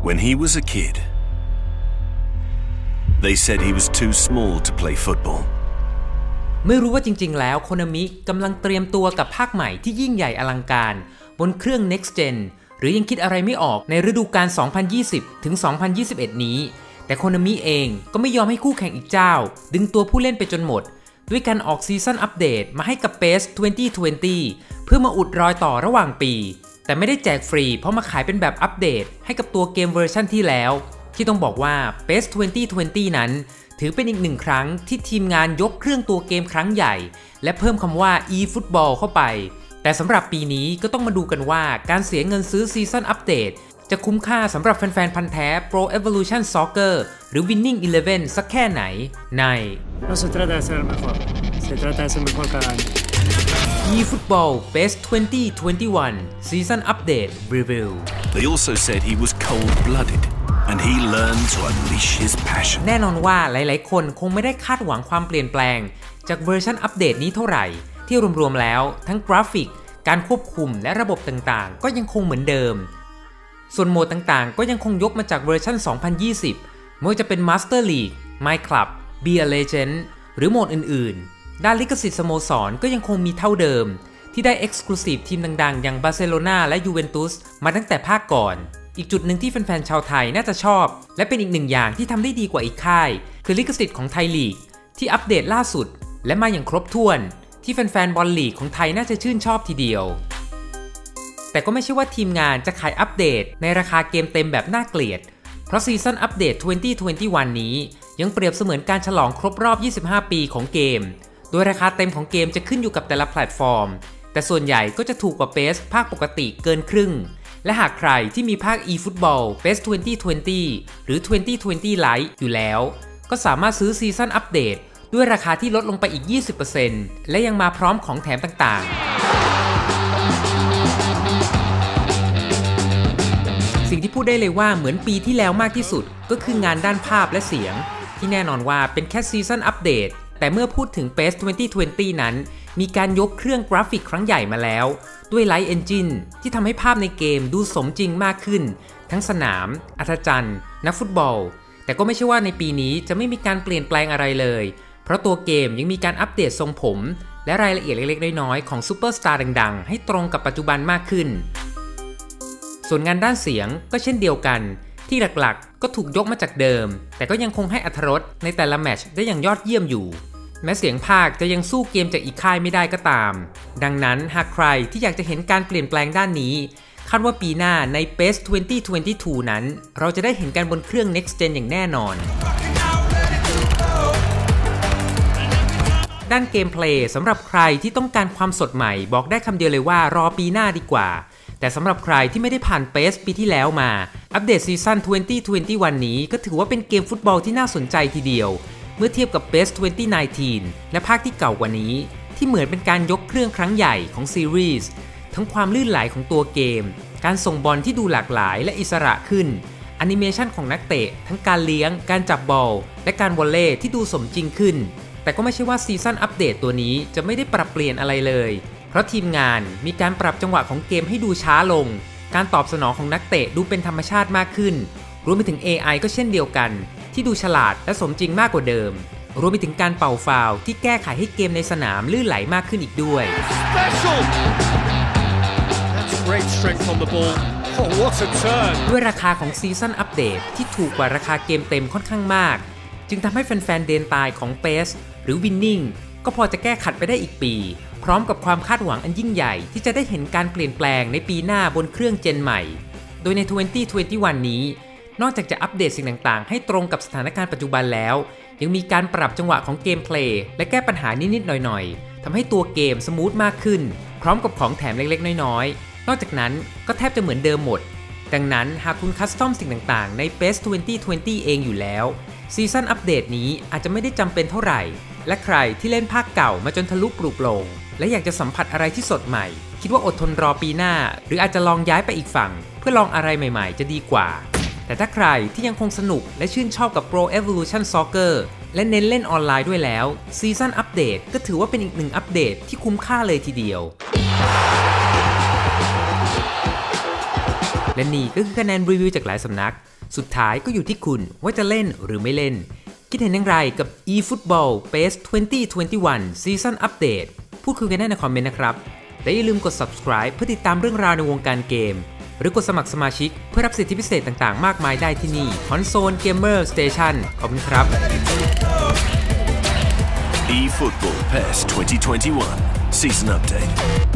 When he was a kid, they said he was too small to play football. ไม่รู้ว่าจริงๆแล้วโคนามิกำลังเตรียมตัวกับภาคใหม่ที่ยิ่งใหญ่อลังการบนเครื่อง Next Gen หรือยังคิดอะไรไม่ออกในฤดูกาล 2020 ถึง 2021 นี้แต่โคนามิเองก็ไม่ยอมให้คู่แข่งอีกเจ้าดึงตัวผู้เล่นไปจนหมดด้วยการออกซีซั่นอัปเดตมาให้กับ PES 2020 เพื่อมาอุดรอยต่อระหว่างปีแต่ไม่ได้แจกฟรีเพราะมาขายเป็นแบบอัปเดตให้กับตัวเกมเวอร์ชันที่แล้วที่ต้องบอกว่า PES 2020 นั้นถือเป็นอีกหนึ่งครั้งที่ทีมงานยกเครื่องตัวเกมครั้งใหญ่และเพิ่มคำว่า eFootball เข้าไปแต่สำหรับปีนี้ก็ต้องมาดูกันว่าการเสียเงินซื้อซีซั่นอัปเดตจะคุ้มค่าสำหรับแฟนๆพันธุ์แท้ Pro Evolution Soccer หรือ Winning Eleven สักแค่ไหนใน No se trata de ser el mejor, se trata de ser mejor cada año. eFootball PES 2021 Season Update Review. They also said he was cold-blooded and he learned to unleash his passion. แน่นอนว่าหลายๆคนคงไม่ได้คาดหวังความเปลี่ยนแปลงจากเวอร์ชันอัปเดตนี้เท่าไหร่ที่รวมๆแล้วทั้งกราฟิกการควบคุมและระบบต่างๆก็ยังคงเหมือนเดิมส่วนโหมดต่างๆก็ยังคงยกมาจากเวอร์ชัน 2020 ไม่ว่าจะเป็น Master League, My Club, Be a Legend หรือโหมดอื่นๆด้านลิขสิทธิ์สโมสรก็ยังคงมีเท่าเดิมที่ได้ Exclusive ทีมดังๆอย่างบาร์เซโลนาและยูเวนตุสมาตั้งแต่ภาคก่อนอีกจุดหนึ่งที่แฟนๆชาวไทยน่าจะชอบและเป็นอีกหนึ่งอย่างที่ทำได้ดีกว่าอีกค่ายคือลิขสิทธิ์ของไทยลีกที่อัปเดตล่าสุดและมาอย่างครบถ้วนที่แฟนๆบอลลีกของไทยน่าจะชื่นชอบทีเดียวแต่ก็ไม่ใช่ว่าทีมงานจะขายอัปเดตในราคาเกมเต็มแบบน่าเกลียดเพราะซีซั่นอัปเดต 2021 นี้ยังเปรียบเสมือนการฉลองครบรอบ 25 ปีของเกมโดยราคาเต็มของเกมจะขึ้นอยู่กับแต่ละแพลตฟอร์มแต่ส่วนใหญ่ก็จะถูกกว่า PES ภาคปกติเกินครึ่งและหากใครที่มีภาค eFootball PES 2020 หรือ 2020 Lite อยู่แล้วก็สามารถซื้อซีซั่นอัปเดตด้วยราคาที่ลดลงไปอีก 20% และยังมาพร้อมของแถมต่างๆสิ่งที่พูดได้เลยว่าเหมือนปีที่แล้วมากที่สุดก็คืองานด้านภาพและเสียงที่แน่นอนว่าเป็นแค่ซีซั่นอัปเดตแต่เมื่อพูดถึง PES 2020 นั้นมีการยกเครื่องกราฟิกครั้งใหญ่มาแล้วด้วย Light Engine ที่ทำให้ภาพในเกมดูสมจริงมากขึ้นทั้งสนามอัธจันทร์นักฟุตบอลแต่ก็ไม่ใช่ว่าในปีนี้จะไม่มีการเปลี่ยนแปลงอะไรเลยเพราะตัวเกมยังมีการอัปเดตทรงผมและรายละเอียดเล็กๆน้อยๆของซูเปอร์สตาร์ดังๆให้ตรงกับปัจจุบันมากขึ้นส่วนงานด้านเสียงก็เช่นเดียวกันที่หลักๆก็ถูกยกมาจากเดิมแต่ก็ยังคงให้อรรถรสในแต่ละแมตช์ได้อย่างยอดเยี่ยมอยู่แม้เสียงพากย์จะยังสู้เกมจากอีกค่ายไม่ได้ก็ตามดังนั้นหากใครที่อยากจะเห็นการเปลี่ยนแปลงด้านนี้คาดว่าปีหน้าใน PES 2022 นั้นเราจะได้เห็นกันบนเครื่อง Next Gen อย่างแน่นอนด้านเกมเพลย์สำหรับใครที่ต้องการความสดใหม่บอกได้คำเดียวเลยว่ารอปีหน้าดีกว่าแต่สำหรับใครที่ไม่ได้ผ่าน PES ปีที่แล้วมาอัปเดตซีซั่น2021 นี้ก็ถือว่าเป็นเกมฟุตบอลที่น่าสนใจทีเดียวเมื่อเทียบกับ PES 2019 และภาคที่เก่ากว่านี้ที่เหมือนเป็นการยกเครื่องครั้งใหญ่ของซีรีส์ทั้งความลื่นไหลของตัวเกมการส่งบอลที่ดูหลากหลายและอิสระขึ้นแอนิเมชันของนักเตะทั้งการเลี้ยงการจับบอลและการวอลเลย์ที่ดูสมจริงขึ้นแต่ก็ไม่ใช่ว่าซีซั่นอัปเดตตัวนี้จะไม่ได้ปรับเปลี่ยนอะไรเลยเพราะทีมงานมีการปรับจังหวะของเกมให้ดูช้าลงการตอบสนองของนักเตะดูเป็นธรรมชาติมากขึ้นรวมไปถึง AI ก็เช่นเดียวกันที่ดูฉลาดและสมจริงมากกว่าเดิมรวมไปถึงการเป่าฟาวล์ที่แก้ไขให้เกมในสนามลื่นไหลมากขึ้นอีกด้วยด้วยราคาของซีซั่นอัปเดตที่ถูกกว่าราคาเกมเต็มค่อนข้างมากจึงทำให้แฟนๆเดนตายของ PES หรือ Winning ก็พอจะแก้ขัดไปได้อีกปีพร้อมกับความคาดหวังอันยิ่งใหญ่ที่จะได้เห็นการเปลี่ยนแปลงในปีหน้าบนเครื่องเจนใหม่โดยใน 2021 นี้นอกจากจะอัปเดตสิ่งต่างๆให้ตรงกับสถานการณ์ปัจจุบันแล้วยังมีการปรับจังหวะของเกมเพลย์และแก้ปัญหานิดๆหน่อยๆทำให้ตัวเกมสมูทมากขึ้นพร้อมกับของแถมเล็กๆน้อยๆนอกจากนั้นก็แทบจะเหมือนเดิมหมดดังนั้นหากคุณคัสตอมสิ่งต่างๆใน PES 2020 เองอยู่แล้วซีซั่นอัปเดตนี้อาจจะไม่ได้จำเป็นเท่าไหร่และใครที่เล่นภาคเก่ามาจนทะลุปลุกโลงและอยากจะสัมผัสอะไรที่สดใหม่คิดว่าอดทนรอปีหน้าหรืออาจจะลองย้ายไปอีกฝั่งเพื่อลองอะไรใหม่ๆจะดีกว่าแต่ถ้าใครที่ยังคงสนุกและชื่นชอบกับ Pro Evolution Soccer และเน้นเล่นออนไลน์ด้วยแล้วซีซั่นอัปเดตก็ถือว่าเป็นอีกหนึ่งอัปเดตที่คุ้มค่าเลยทีเดียวและนี่ก็คือคะแนนรีวิวจากหลายสำนักสุดท้ายก็อยู่ที่คุณว่าจะเล่นหรือไม่เล่นคิดเห็นอย่างไรกับ eFootball PES 2021 Season Update พูดคุยกันได้ในคอมเมนต์นะครับและอย่าลืมกด subscribe เพื่อติดตามเรื่องราวในวงการเกมหรือกดสมัครสมาชิกเพื่อรับสิทธิพิเศษต่างๆมากมายได้ที่นี่ Console Gamer Station ขอบคุณครับ eFootball PES 2021 Season Update